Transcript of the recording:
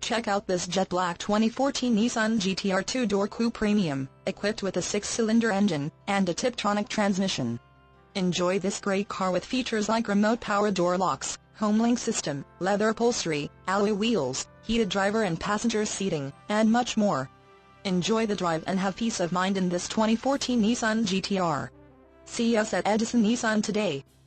Check out this jet black 2014 Nissan GT-R 2-door coupe premium, equipped with a 6-cylinder engine and a Tiptronic transmission. Enjoy this great car with features like remote power door locks, HomeLink system, leather upholstery, alloy wheels, heated driver and passenger seating, and much more. Enjoy the drive and have peace of mind in this 2014 Nissan GT-R. See us at Edison Nissan today.